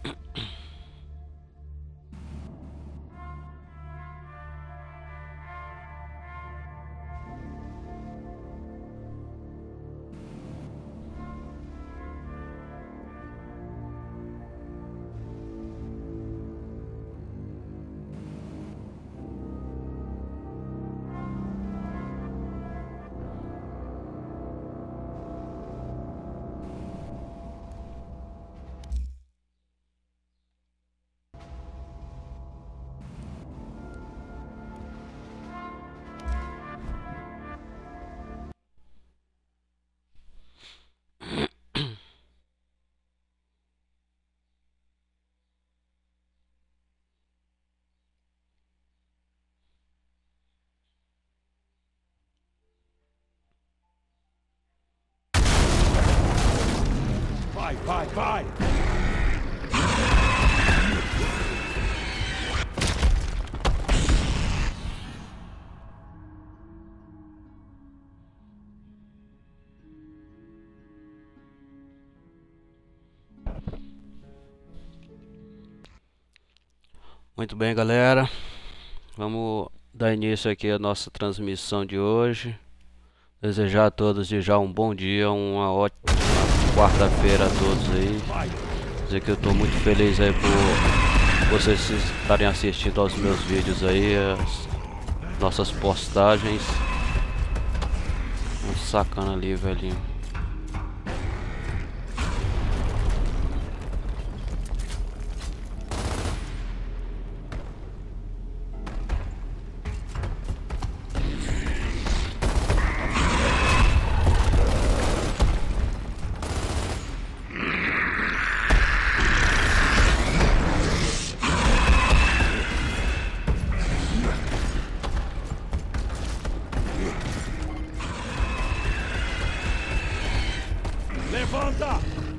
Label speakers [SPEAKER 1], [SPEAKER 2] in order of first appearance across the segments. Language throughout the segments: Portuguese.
[SPEAKER 1] Vai!
[SPEAKER 2] Muito bem, galera. Vamos dar início aqui à nossa transmissão de hoje. Desejar a todos já um bom dia, uma ótima quarta-feira a todos aí. Dizer que eu estou muito feliz aí por vocês estarem assistindo aos meus vídeos aí, as nossas postagens. Um sacana ali, velhinho.
[SPEAKER 1] Levanta!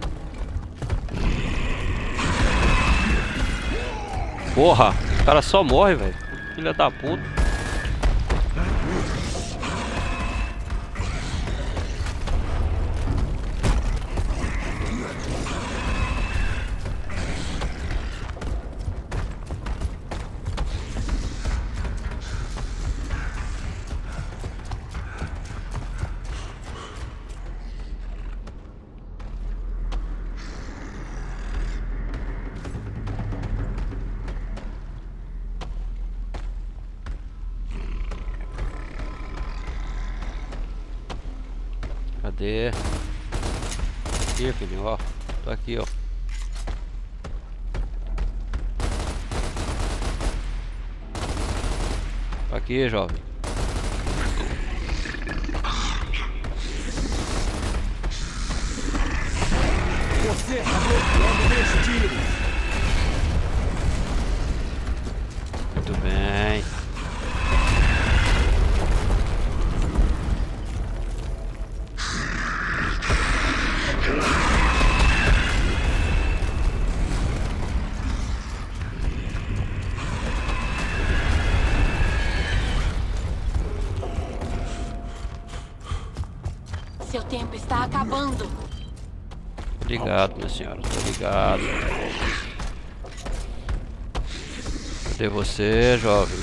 [SPEAKER 2] Porra, o cara só morre, velho. Filha da puta. Cadê? Aqui, filhinho, ó. Tô aqui, ó. Tô aqui, jovem.
[SPEAKER 1] Você tá bloqueando meus tiros!
[SPEAKER 2] Muito bem.
[SPEAKER 3] Seu tempo está acabando.
[SPEAKER 2] Tô ligado, minha senhora. Tô ligado. Cadê você, jovem?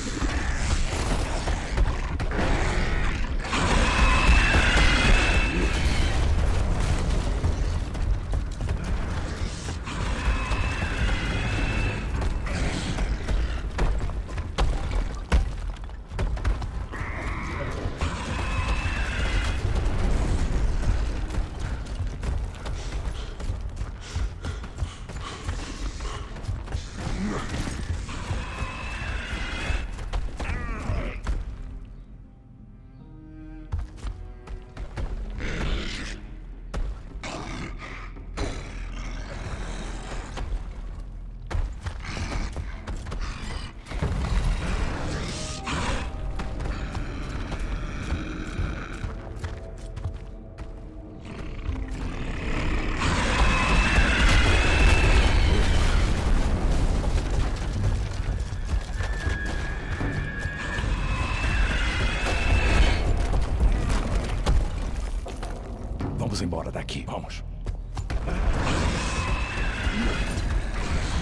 [SPEAKER 1] Vamos embora daqui, vamos.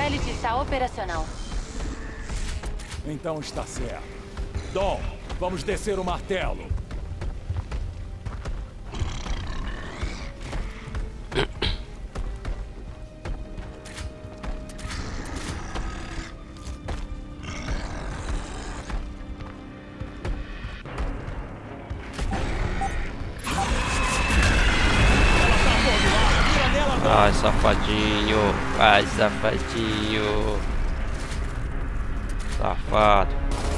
[SPEAKER 3] satélite está operacional.
[SPEAKER 1] Então está certo. Dom, vamos descer o martelo.
[SPEAKER 2] Ai, safadinho. Ai, safadinho. Safado.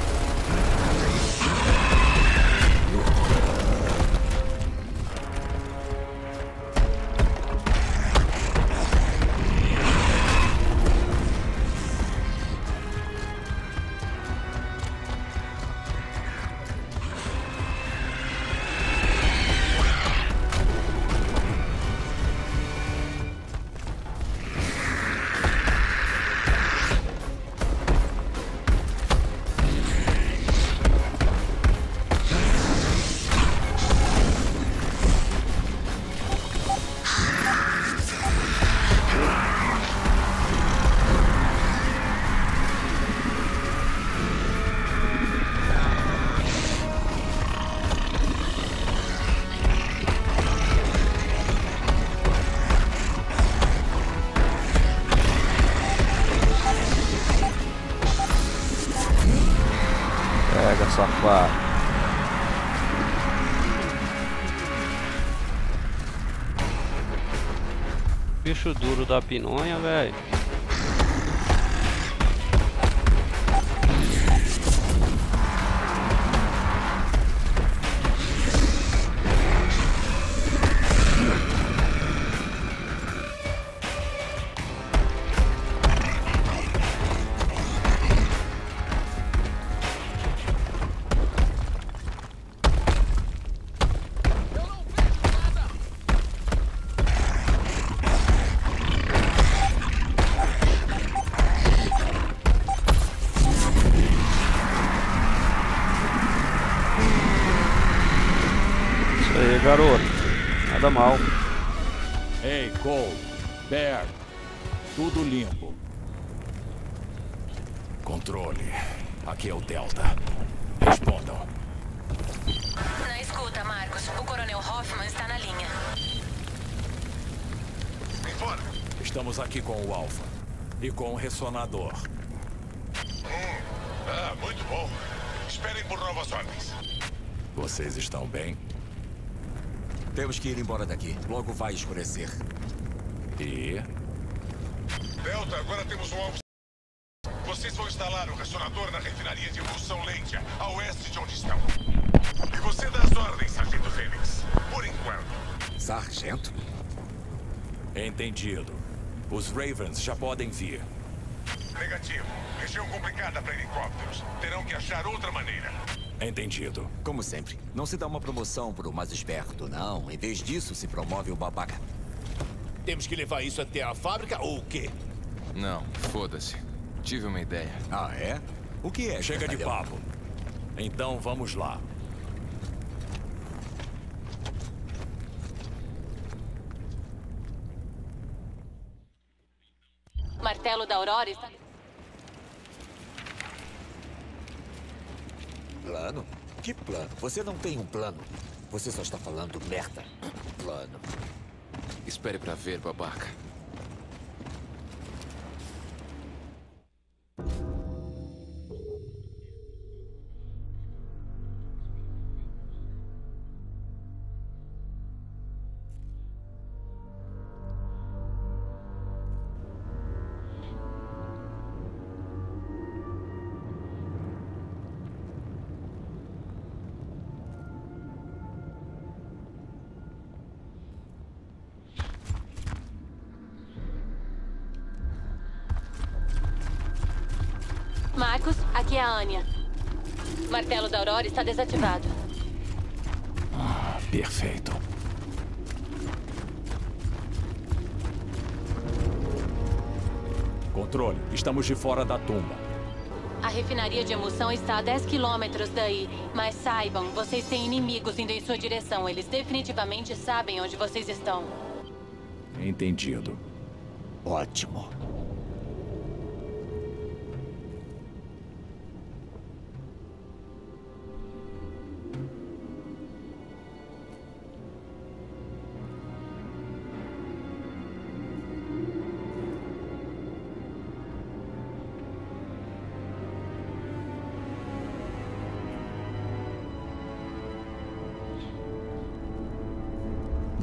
[SPEAKER 2] Pega, safado. Bicho duro da pinonha, velho. Garoto, nada mal.
[SPEAKER 1] Ei, Cole, Bear, tudo limpo. Controle, aqui é o Delta. Respondam.
[SPEAKER 3] Na escuta, Marcos. O Coronel Hoffman está na linha.
[SPEAKER 1] Informe. Estamos aqui com o Alpha e com o ressonador.
[SPEAKER 4] Muito bom. Esperem por novas ordens.
[SPEAKER 1] Vocês estão bem?
[SPEAKER 5] Temos que ir embora daqui. Logo vai escurecer.
[SPEAKER 1] E...
[SPEAKER 4] Delta, agora temos um alvo. Vocês vão instalar o ressonador na refinaria de emulsão Lentia, a oeste de onde estão. E você dá as ordens, Sargento Fênix. Por enquanto.
[SPEAKER 5] Sargento?
[SPEAKER 1] Entendido. Os Ravens já podem vir.
[SPEAKER 4] Negativo. Região complicada para helicópteros. Terão que achar outra maneira.
[SPEAKER 1] Entendido.
[SPEAKER 5] Como sempre, não se dá uma promoção pro mais esperto, não. Em vez disso, se promove o babaca.
[SPEAKER 6] Temos que levar isso até a fábrica ou o quê?
[SPEAKER 7] Não, foda-se. Tive uma ideia.
[SPEAKER 5] Ah, é? O que é?
[SPEAKER 1] Chega de
[SPEAKER 5] espertalhão?
[SPEAKER 1] papo. Então vamos lá.
[SPEAKER 3] Martelo da Aurora está...
[SPEAKER 5] Plano? Que plano? Você não tem um plano. Você só está falando merda. Plano.
[SPEAKER 7] Espere pra ver, babaca.
[SPEAKER 3] Marcos, aqui é a Anya. Martelo da Aurora está desativado.
[SPEAKER 1] Perfeito. Controle, estamos de fora da tumba.
[SPEAKER 3] A refinaria de emulsão está a 10 quilômetros daí. Mas saibam, vocês têm inimigos indo em sua direção. Eles definitivamente sabem onde vocês estão.
[SPEAKER 1] Entendido.
[SPEAKER 5] Ótimo.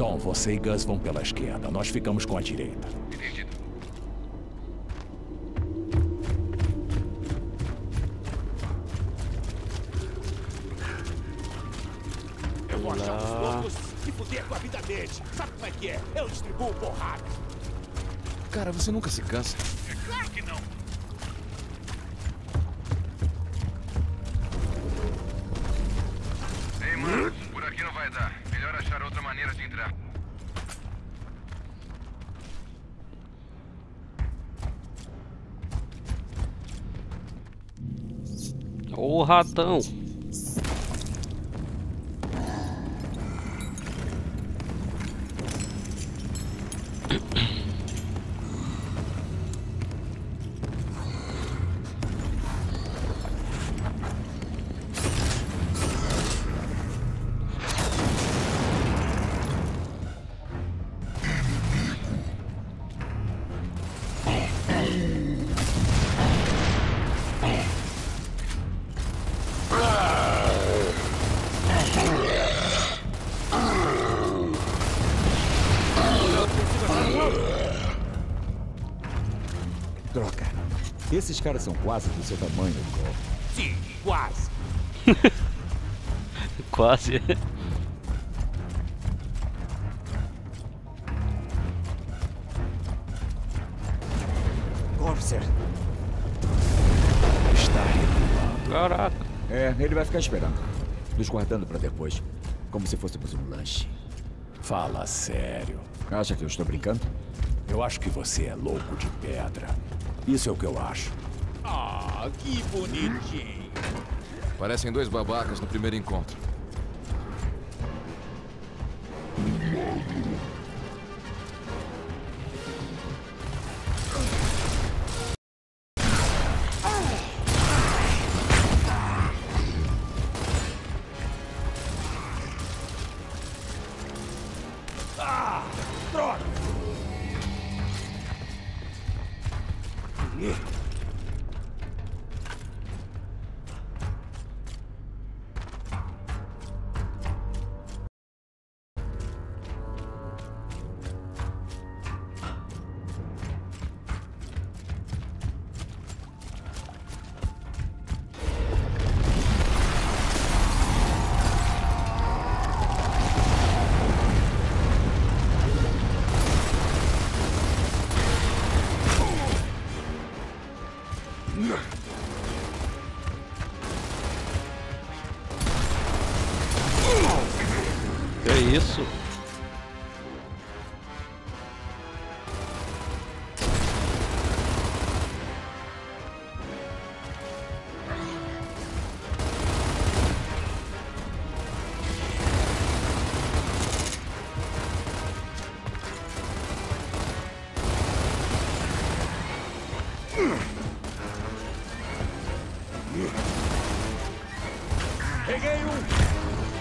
[SPEAKER 1] Bom, você e Gus vão pela esquerda. Nós ficamos com a direita.
[SPEAKER 7] Entendido.
[SPEAKER 6] Eu vou achar os loucos e fuder com a vida deles. Sabe como é que é? Eu distribuo porrada.
[SPEAKER 7] Cara, você nunca se cansa.
[SPEAKER 6] É claro que não.
[SPEAKER 7] Ei, mano, por aqui não vai dar. Melhor achar outra maneira de entrar.
[SPEAKER 2] Ô ratão.
[SPEAKER 5] Droga. Esses caras são quase do seu tamanho, Cole.
[SPEAKER 6] Sim, quase.
[SPEAKER 2] Quase.
[SPEAKER 5] Officer.
[SPEAKER 1] Está recuando.
[SPEAKER 2] Caraca.
[SPEAKER 5] É, ele vai ficar esperando. Nos guardando pra depois. Como se fôssemos um lanche.
[SPEAKER 1] Fala sério.
[SPEAKER 5] Acha que eu estou brincando?
[SPEAKER 1] Eu acho que você é louco de pedra. Isso é o que eu acho.
[SPEAKER 6] Ah, que bonitinho.
[SPEAKER 7] Parecem dois babacas no primeiro encontro.
[SPEAKER 6] Droga.
[SPEAKER 2] Que isso?
[SPEAKER 6] Peguei um.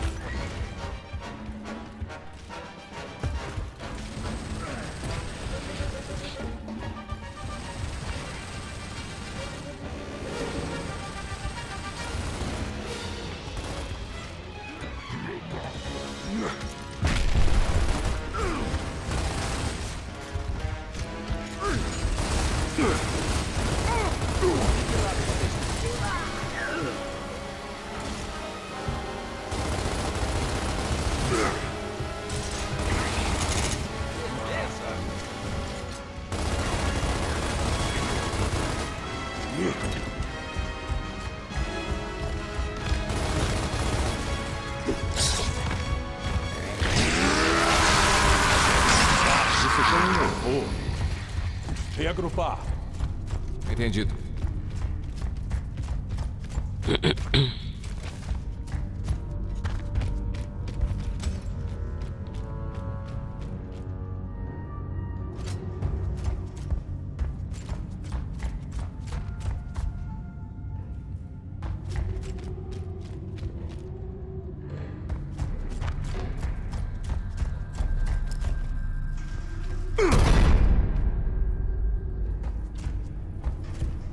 [SPEAKER 1] Reagrupar.
[SPEAKER 7] Entendido.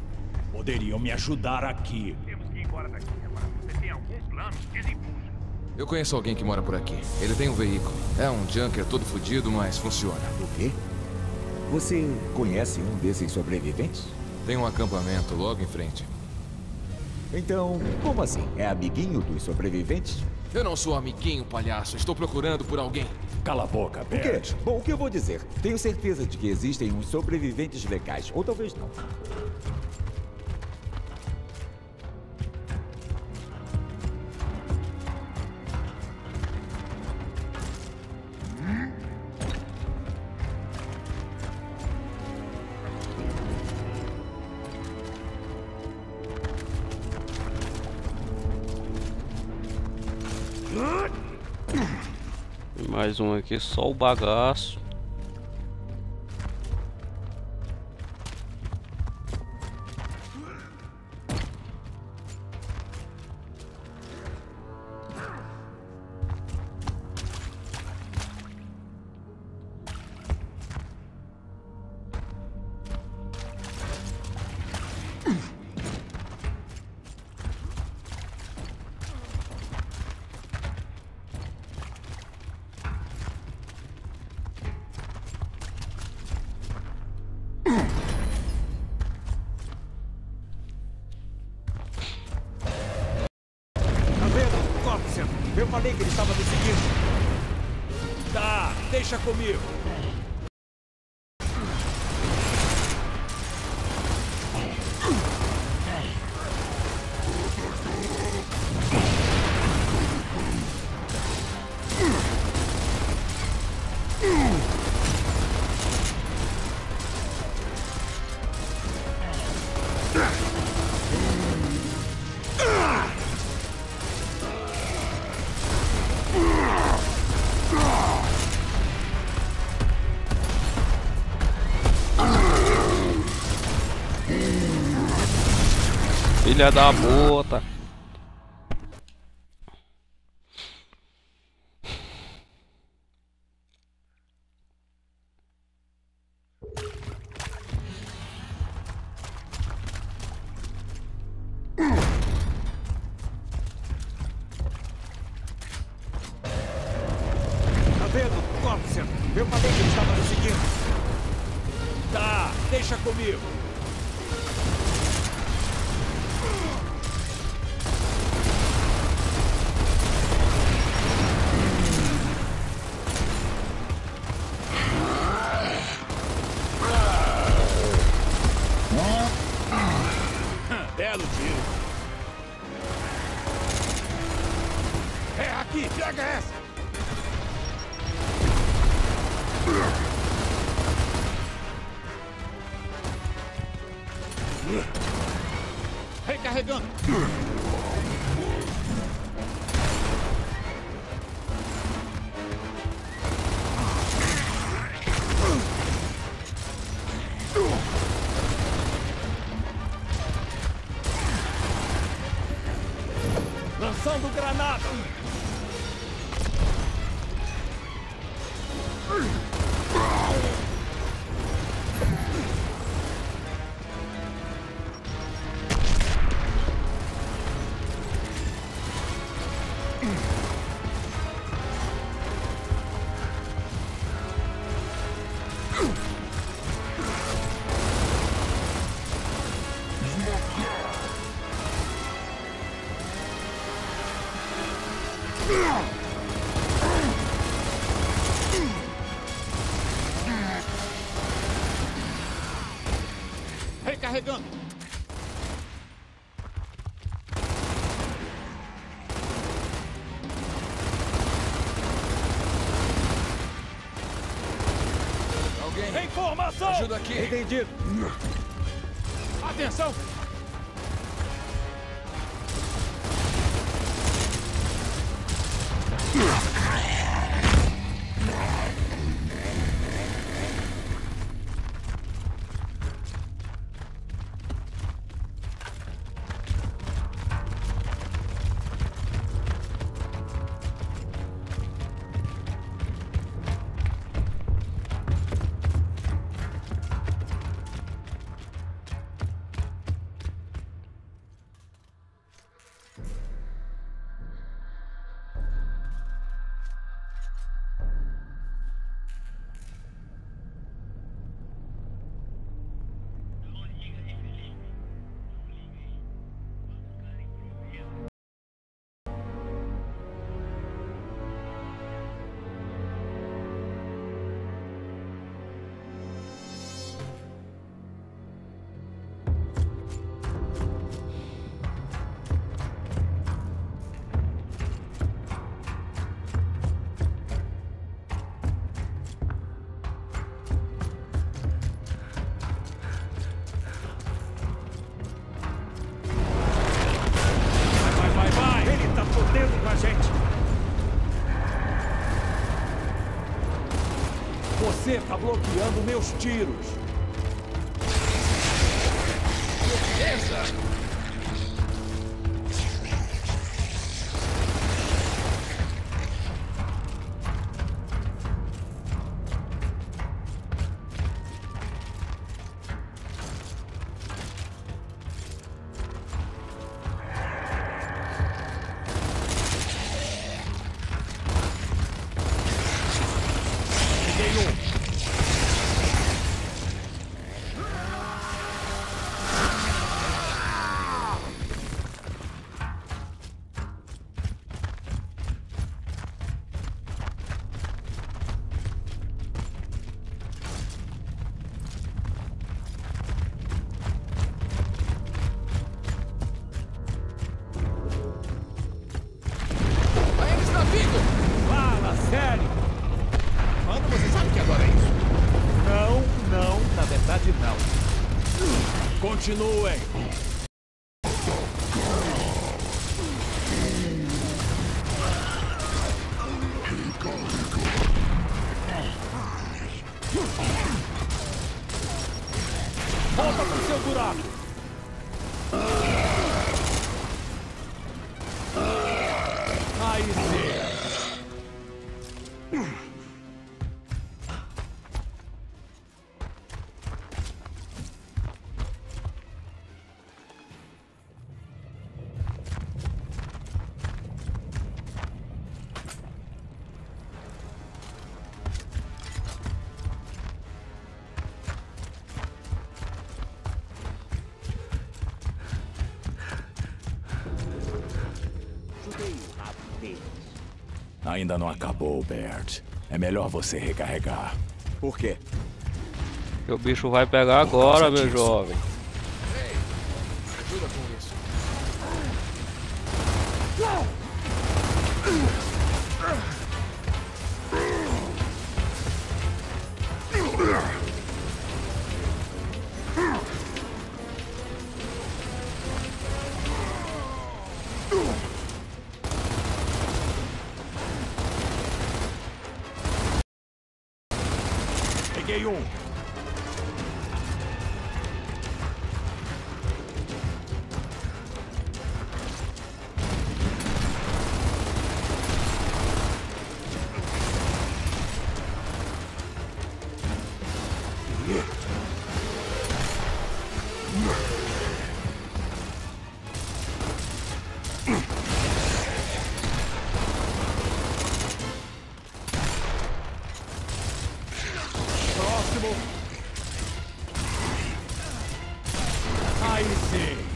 [SPEAKER 1] Poderiam me ajudar aqui.
[SPEAKER 6] Temos que ir embora daqui agora. Você tem algum plano? Desembucha.
[SPEAKER 7] Eu conheço alguém que mora por aqui. Ele tem um veículo. É um junker todo fodido, mas funciona.
[SPEAKER 5] O quê? Você conhece um desses sobreviventes?
[SPEAKER 7] Tem um acampamento logo em frente.
[SPEAKER 5] Então, como assim? É amiguinho dos sobreviventes?
[SPEAKER 7] Eu não sou amiguinho, palhaço. Estou procurando por alguém.
[SPEAKER 1] Cala a boca,
[SPEAKER 5] O quê?
[SPEAKER 1] Bert.
[SPEAKER 5] Bom, o que eu vou dizer? Tenho certeza de que existem uns sobreviventes legais, ou talvez não.
[SPEAKER 2] Mais um aqui, só o bagaço.
[SPEAKER 6] Eu falei que ele estava me seguindo.
[SPEAKER 1] Tá, deixa comigo.
[SPEAKER 2] Filha da puta.
[SPEAKER 6] Tá vendo, Corpsen? Eu falei que ele estava me seguindo.
[SPEAKER 1] Tá, deixa comigo.
[SPEAKER 6] Belo tiro. É aqui, pega essa. Recarregando.
[SPEAKER 1] Lançando granada.
[SPEAKER 6] Recarregando.
[SPEAKER 7] Alguém?
[SPEAKER 1] Informação!
[SPEAKER 7] Ajuda aqui.
[SPEAKER 6] Entendido. Atenção. Você tá bloqueando meus tiros.
[SPEAKER 7] Beleza!
[SPEAKER 6] Fala, sério! Mano, você sabe que agora é isso? Não, na verdade não.
[SPEAKER 1] Continuem.
[SPEAKER 6] Volta pro seu buraco! Aí sim!
[SPEAKER 1] Ainda não acabou, Bert. É melhor você recarregar.
[SPEAKER 6] Por quê?
[SPEAKER 2] O bicho vai pegar agora, meu jovem.
[SPEAKER 7] Ajuda com isso.
[SPEAKER 1] Peguei um. Próximo. Aí sim.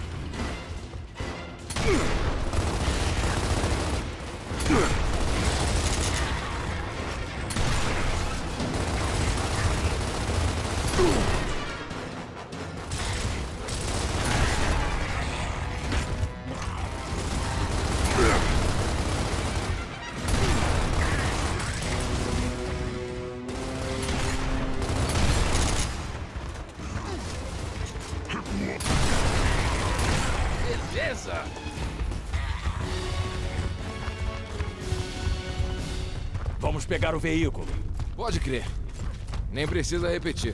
[SPEAKER 7] Beleza!
[SPEAKER 1] Vamos pegar o veículo.
[SPEAKER 7] Pode crer. Nem precisa repetir.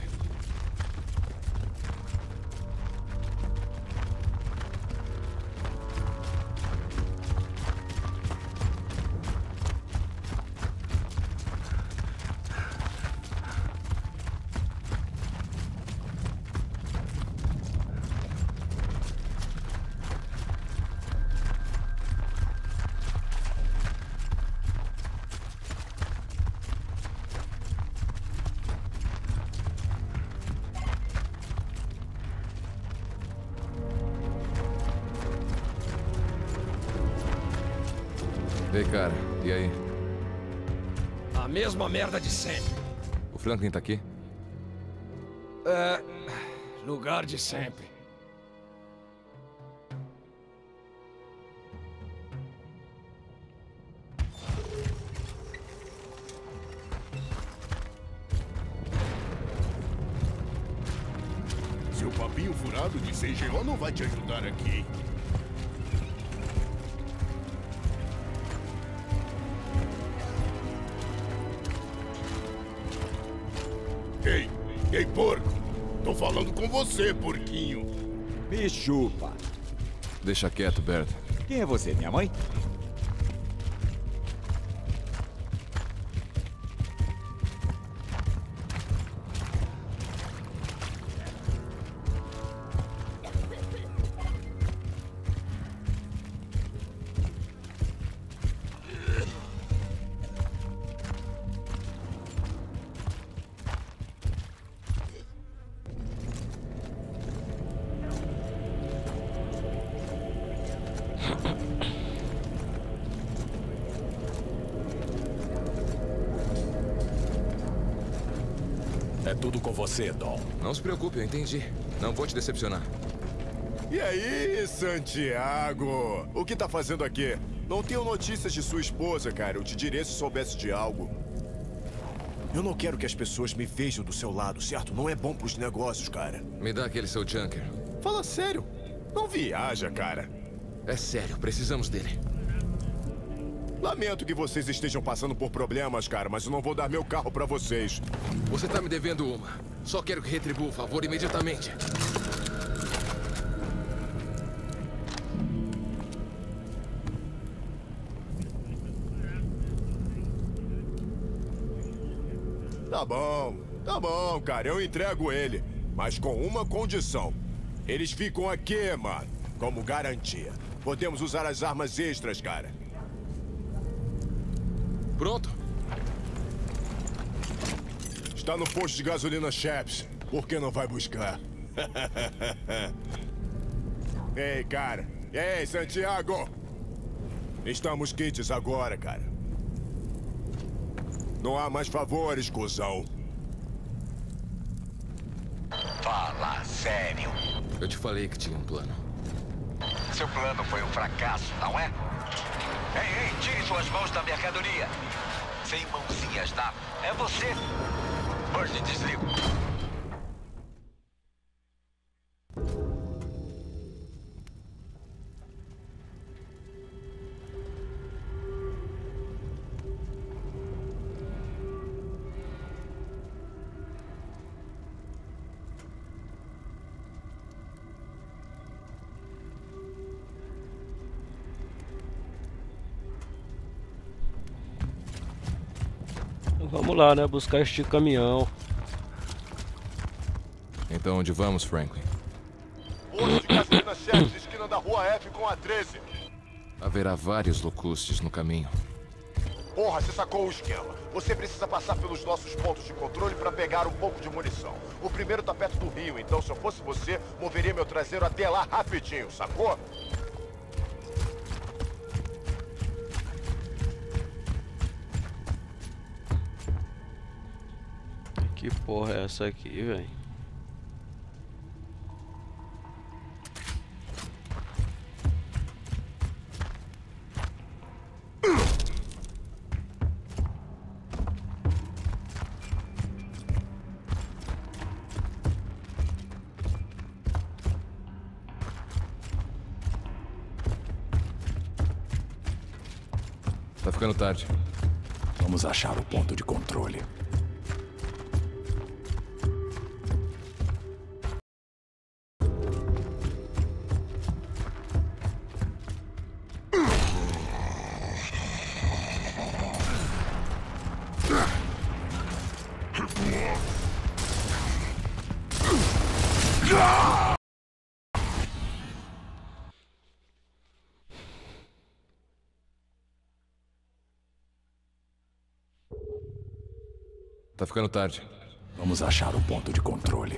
[SPEAKER 7] Ei, cara, e aí?
[SPEAKER 8] A mesma merda de sempre.
[SPEAKER 7] O Franklin tá aqui?
[SPEAKER 8] Lugar de sempre.
[SPEAKER 4] Seu papinho furado de CGO não vai te ajudar aqui. Ei, porco! Tô falando com você, porquinho!
[SPEAKER 5] Me chupa.
[SPEAKER 7] Deixa quieto, Bert.
[SPEAKER 5] Quem é você, minha mãe?
[SPEAKER 1] É tudo com você, Dom.
[SPEAKER 7] Não se preocupe, eu entendi. Não vou te decepcionar.
[SPEAKER 4] E aí, Santiago? O que tá fazendo aqui? Não tenho notícias de sua esposa, cara. Eu te diria se soubesse de algo. Eu não quero que as pessoas me vejam do seu lado, certo? Não é bom pros negócios, cara.
[SPEAKER 7] Me dá aquele seu junker.
[SPEAKER 4] Fala sério. Não viaja, cara.
[SPEAKER 7] É sério, precisamos dele.
[SPEAKER 4] Lamento que vocês estejam passando por problemas, cara, mas eu não vou dar meu carro pra vocês.
[SPEAKER 7] Você tá me devendo uma. Só quero que retribua o favor imediatamente.
[SPEAKER 4] Tá bom, cara, eu entrego ele. Mas com uma condição. Eles ficam aqui, mano, como garantia. Podemos usar as armas extras, cara.
[SPEAKER 7] Pronto.
[SPEAKER 4] Está no posto de gasolina Chaps. Por que não vai buscar? Ei, cara. Ei, Santiago. Estamos quites agora, cara. Não há mais favores, cuzão.
[SPEAKER 5] Fala sério.
[SPEAKER 7] Eu te falei que tinha um plano.
[SPEAKER 5] Seu plano foi um fracasso, não é? Ei, tire suas mãos da mercadoria. Sem mãozinhas, tá? É você. Hoje desligo.
[SPEAKER 2] Vamos lá, né? Buscar este caminhão.
[SPEAKER 7] Então onde vamos, Franklin?
[SPEAKER 4] Posto de gasolina Chaps, esquina da rua F com a 13.
[SPEAKER 7] Haverá vários locustes no caminho.
[SPEAKER 4] Porra, você sacou o esquema. Você precisa passar pelos nossos pontos de controle para pegar um pouco de munição. O primeiro tá perto do rio, então se eu fosse você, moveria meu traseiro até lá rapidinho, sacou?
[SPEAKER 2] Que porra é essa aqui, velho?
[SPEAKER 7] Tá ficando tarde.
[SPEAKER 1] Vamos achar o ponto de controle.
[SPEAKER 7] Tá ficando tarde.
[SPEAKER 1] Vamos achar o ponto de controle.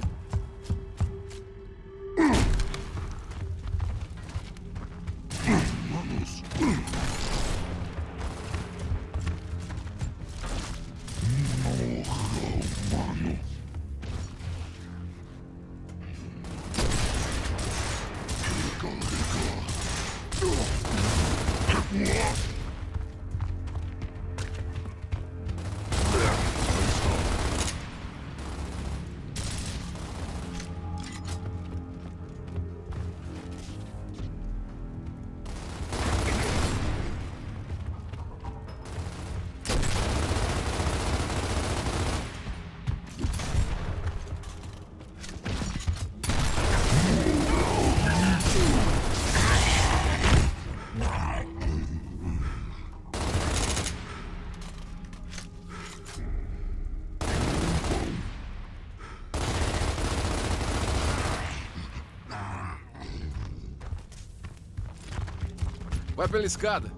[SPEAKER 7] Vai pela escada.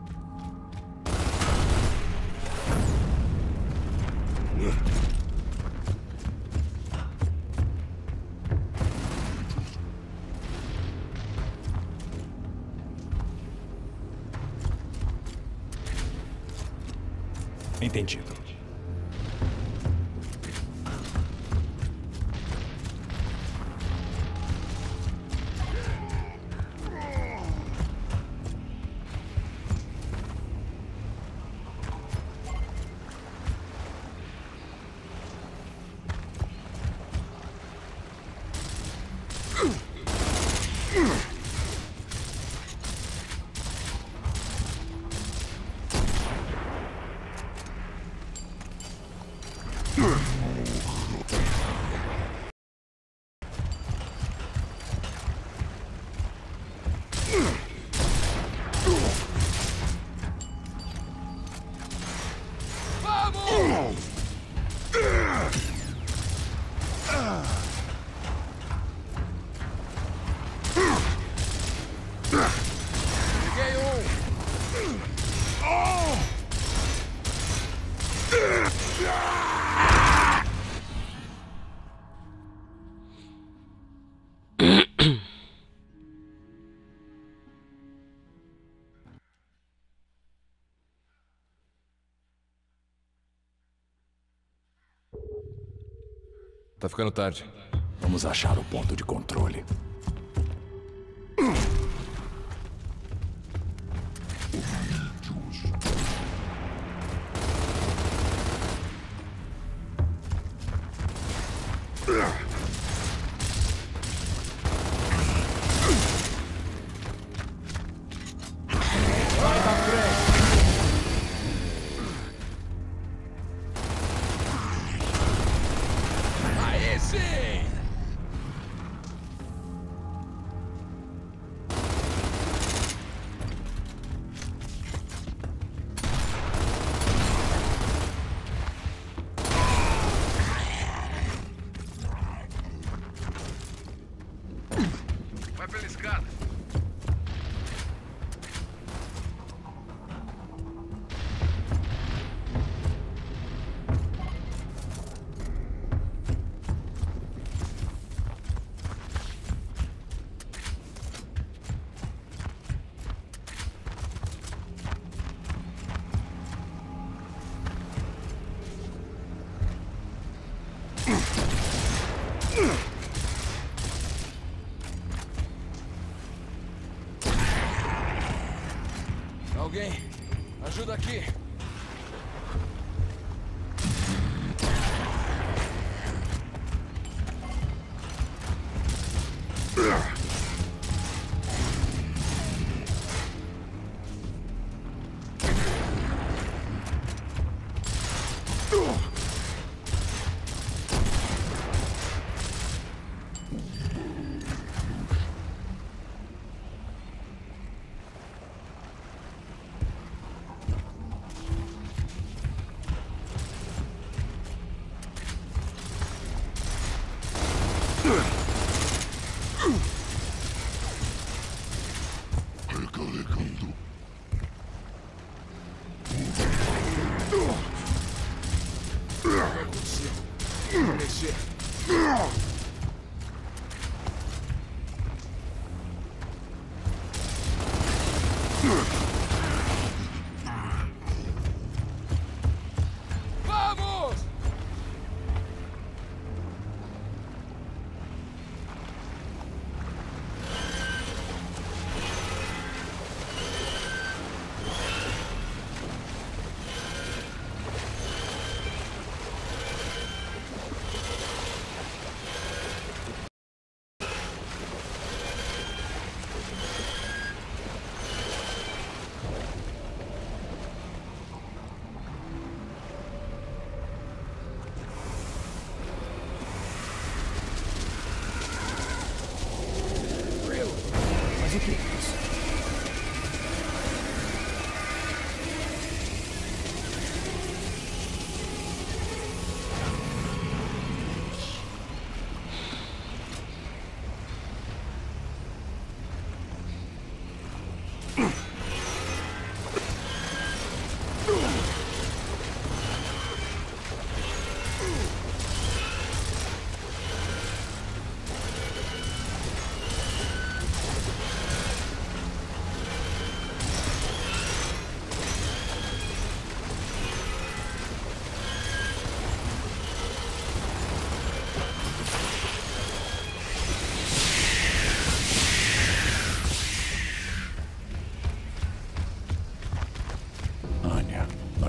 [SPEAKER 1] Entendido.
[SPEAKER 7] Tá ficando tarde.
[SPEAKER 1] Vamos achar o ponto de controle.
[SPEAKER 8] Aí sim!
[SPEAKER 7] Vai pela escada.
[SPEAKER 8] Alguém, ajuda aqui.
[SPEAKER 4] Recarregando.
[SPEAKER 8] Não consigo mexer. Vamos! Mas o que é isso?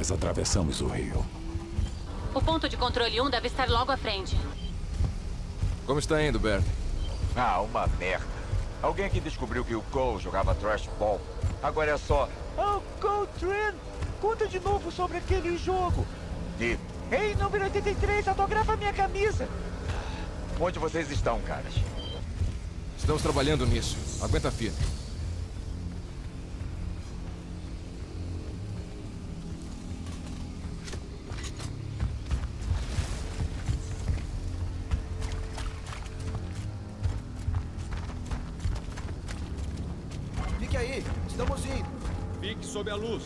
[SPEAKER 1] mas atravessamos o rio.
[SPEAKER 3] O ponto de controle 1 deve estar logo à frente.
[SPEAKER 7] Como está indo, Bert?
[SPEAKER 5] Ah, uma merda. Alguém aqui descobriu que o Cole jogava trash ball. Agora é só...
[SPEAKER 9] Oh, Coltrane, conta de novo sobre aquele jogo.
[SPEAKER 5] E
[SPEAKER 9] Ei, número 83, autografa minha camisa.
[SPEAKER 5] onde vocês estão, caras?
[SPEAKER 7] Estamos trabalhando nisso. Aguenta firme.
[SPEAKER 6] Fique aí, estamos indo.
[SPEAKER 8] Fique sob a luz.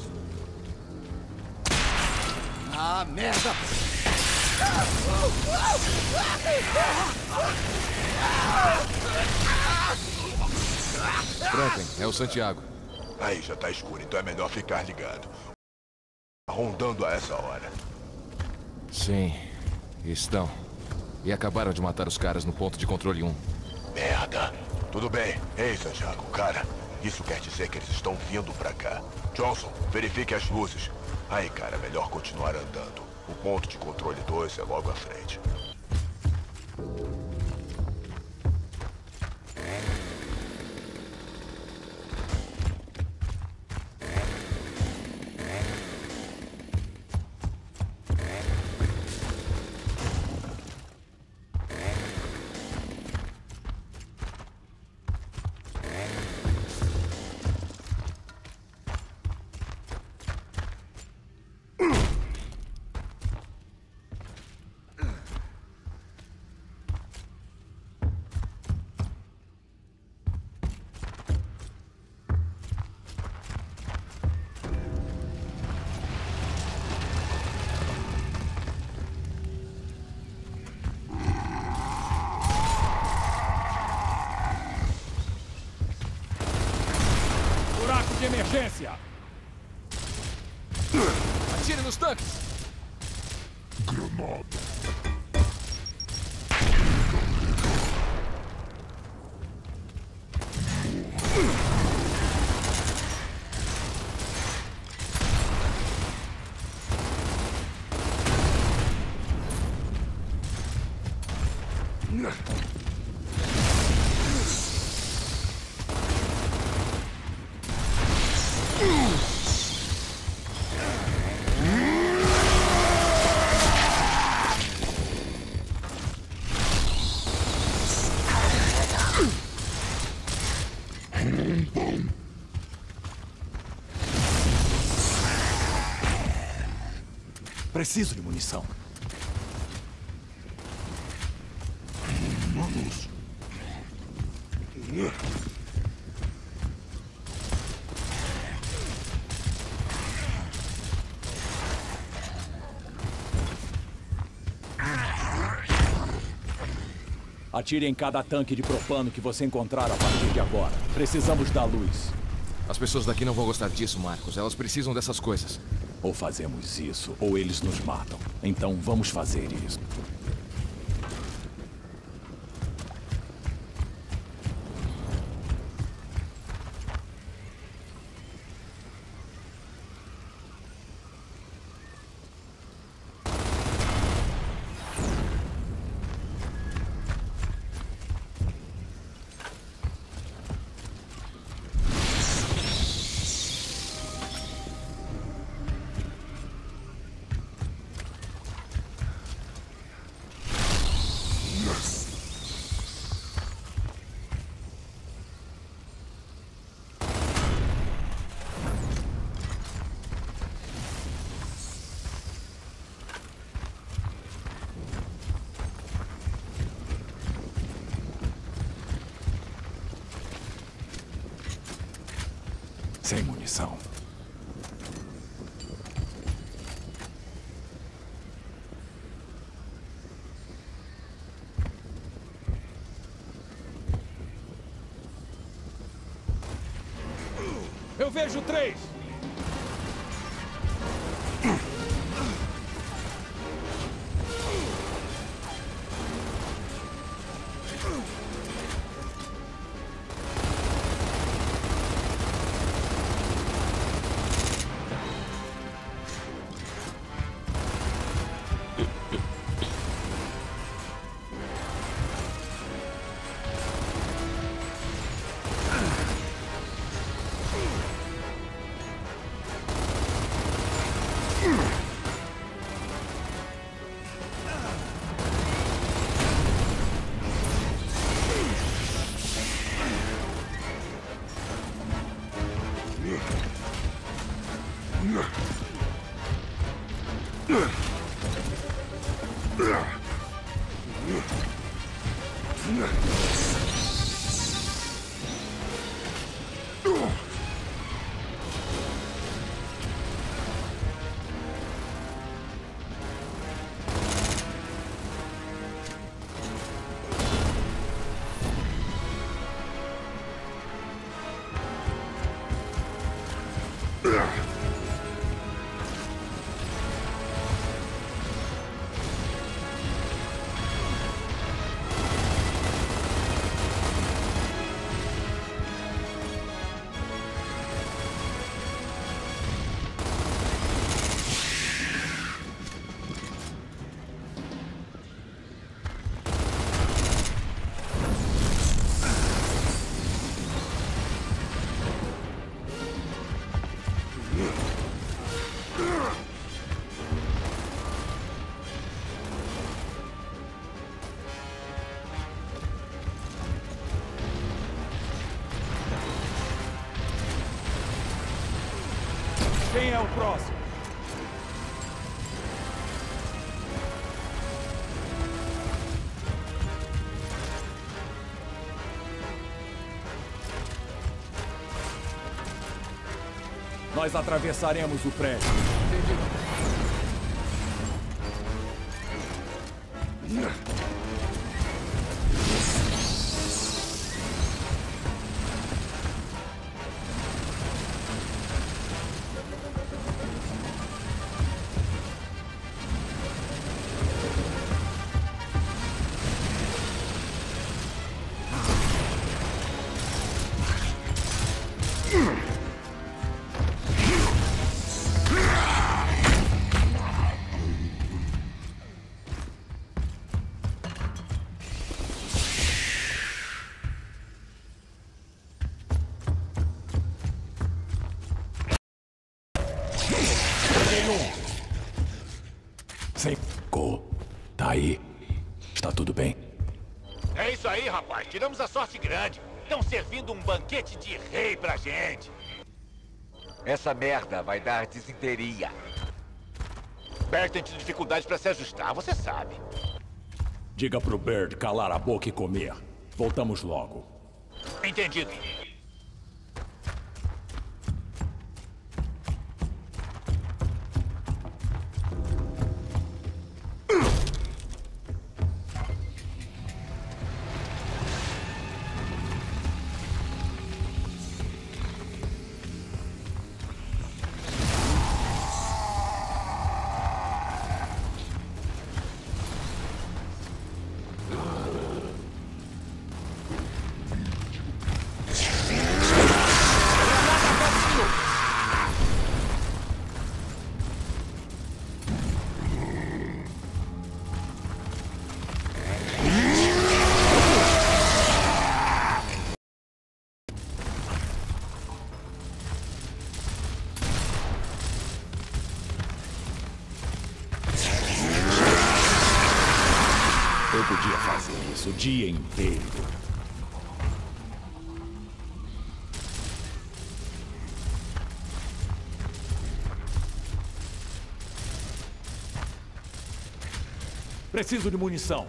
[SPEAKER 6] Ah, merda!
[SPEAKER 7] Franklin, é o Santiago.
[SPEAKER 4] Aí já tá escuro, então é melhor ficar ligado. Rondando a essa hora.
[SPEAKER 7] Sim, estão. E acabaram de matar os caras no ponto de controle 1.
[SPEAKER 4] Merda. Tudo bem. Ei, Santiago, cara. Isso quer dizer que eles estão vindo pra cá. Johnson, verifique as luzes. Aí, cara, melhor continuar andando. O ponto de controle 2 é logo à frente.
[SPEAKER 1] Buraco de emergência!
[SPEAKER 7] Atire nos tanques!
[SPEAKER 1] Preciso de munição. Atire em cada tanque de propano que você encontrar a partir de agora. Precisamos da luz.
[SPEAKER 7] As pessoas daqui não vão gostar disso, Marcos. Elas precisam dessas coisas.
[SPEAKER 1] Ou fazemos isso, ou eles nos matam. Então vamos fazer isso. Sem munição.
[SPEAKER 6] Eu vejo 3.
[SPEAKER 1] Quem é o próximo? Nós atravessaremos o prédio. Tá aí. Está tudo bem?
[SPEAKER 6] É isso aí, rapaz. Tiramos a sorte grande. Estão servindo um banquete de rei pra gente.
[SPEAKER 5] Essa merda vai dar desinteria.
[SPEAKER 6] Bert tem tido dificuldades pra se ajustar, você sabe.
[SPEAKER 1] Diga pro Bird calar a boca e comer. Voltamos logo.
[SPEAKER 6] Entendido.
[SPEAKER 1] Eu podia fazer isso o dia inteiro. Preciso de munição.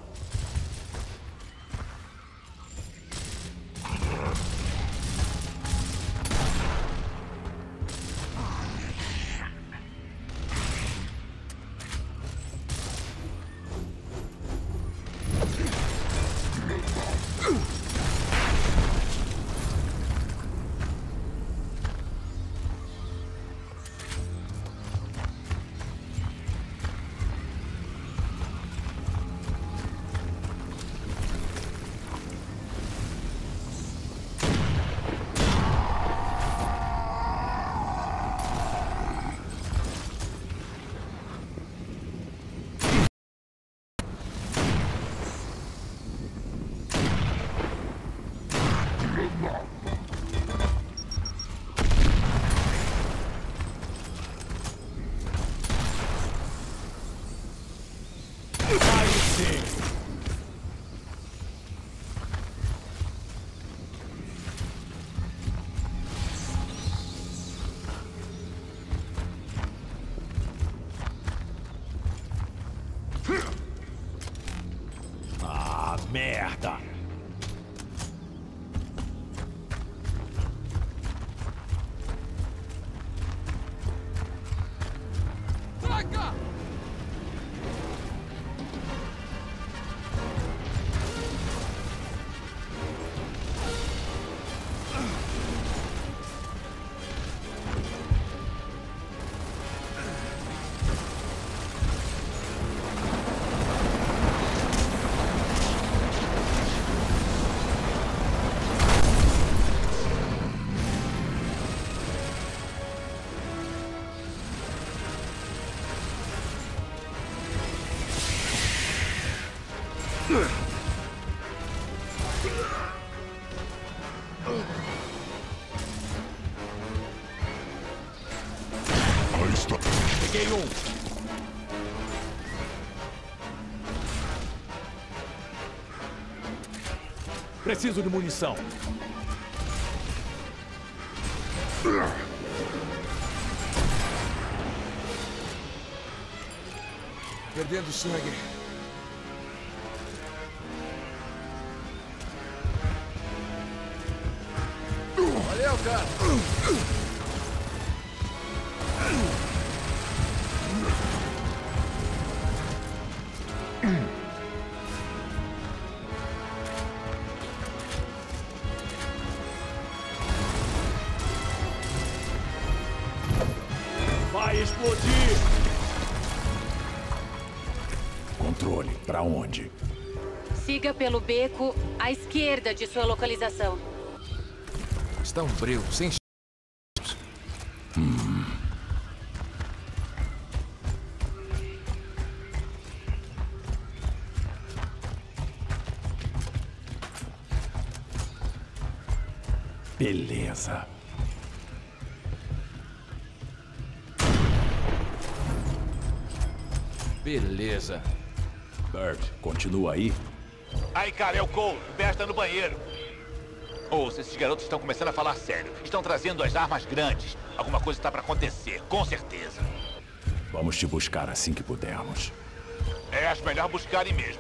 [SPEAKER 1] Peguei um. Preciso de munição.
[SPEAKER 7] Perdendo sangue. Valeu, cara.
[SPEAKER 1] Vai explodir! Controle, pra onde?
[SPEAKER 3] Siga pelo beco à esquerda de sua localização.
[SPEAKER 7] Está um breu, sem...
[SPEAKER 1] Beleza.
[SPEAKER 7] Beleza.
[SPEAKER 1] Bert, continua aí?
[SPEAKER 10] Aí, cara, é o Cole. O Bear está no banheiro. Ouça, esses garotos estão começando a falar sério. Estão trazendo as armas grandes. Alguma coisa está para acontecer, com certeza.
[SPEAKER 1] Vamos te buscar assim que pudermos.
[SPEAKER 10] É, acho melhor buscarem mesmo.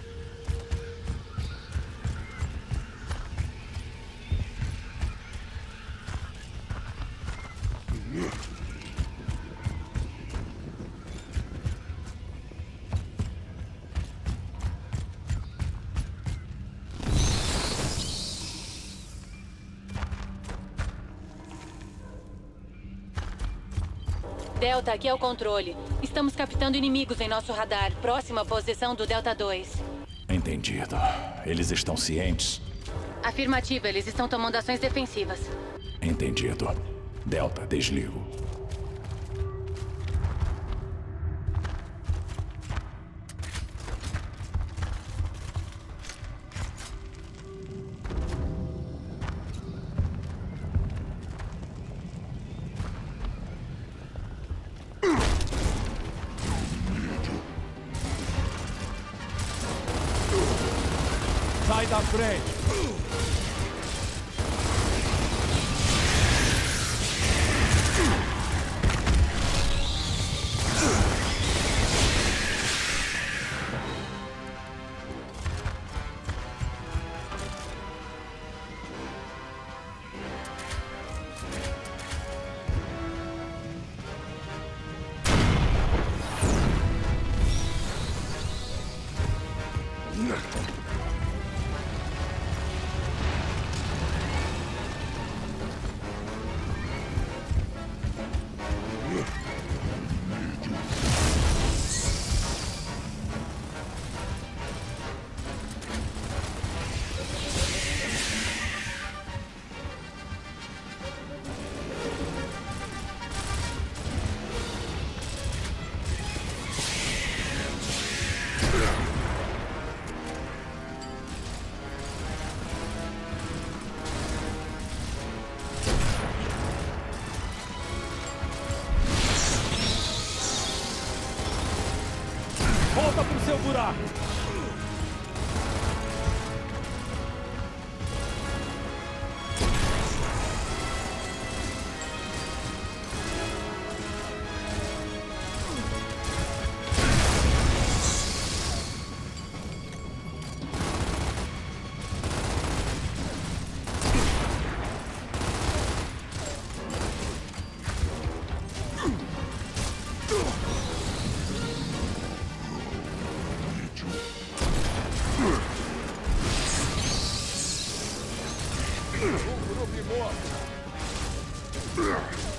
[SPEAKER 3] Delta, aqui é o controle. Estamos captando inimigos em nosso radar, próxima posição do Delta 2.
[SPEAKER 1] Entendido. Eles estão cientes?
[SPEAKER 3] Afirmativa, eles estão tomando ações defensivas.
[SPEAKER 1] Entendido. Delta, desligo. Sai da frente! Volta pro seu buraco!
[SPEAKER 7] Grupo morto.